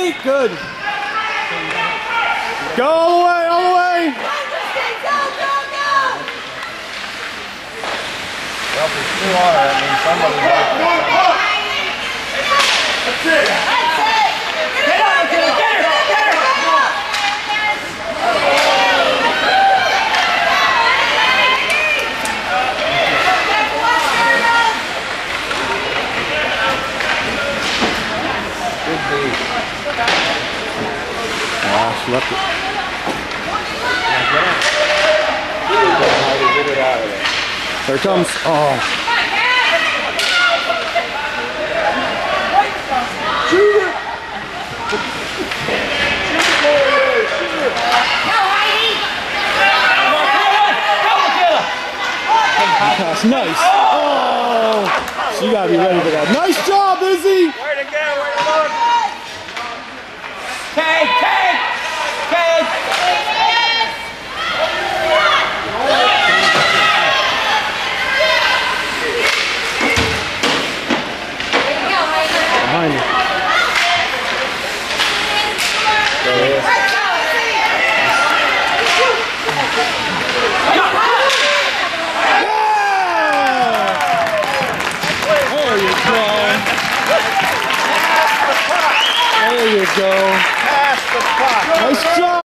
Izzy. Good. Go all the way, all the way. Well, if it's too hard, I mean, somebody's That's it. Get her, get her, get her, get her. Good beat. She left it. Get it out of there. There it comes. Oh. Shoot it. Pass. Nice. Oh. So you gotta be ready for that. Nice job, Izzy. Where to go? Where to go?